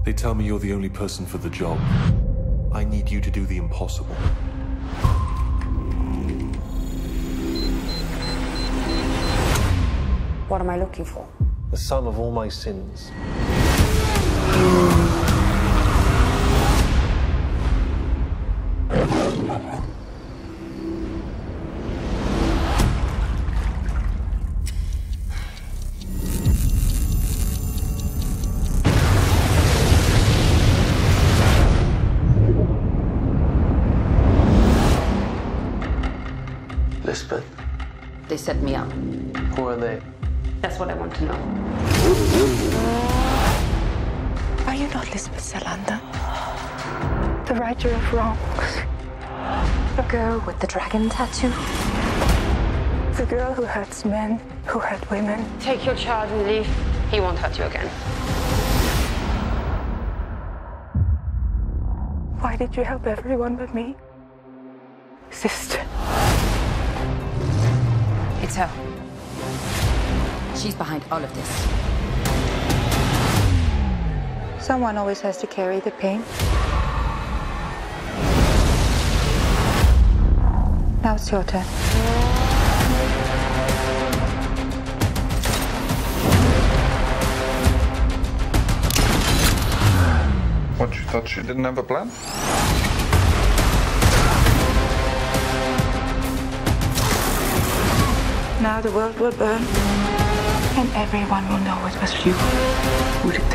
They tell me you're the only person for the job. I need you to do the impossible. What am I looking for? The sum of all my sins. Lisbeth, They set me up. who are they? That's what I want to know. Are you not Lisbeth Salander? The righter of wrongs? The girl with the dragon tattoo? The girl who hurts men, who hurt women? Take your child and leave. He won't hurt you again. Why did you help everyone but me? Sister. It's her. She's behind all of this. Someone always has to carry the pain. Now it's your turn. What, you thought she didn't have a plan? Now the world will burn, and everyone will know it was you who did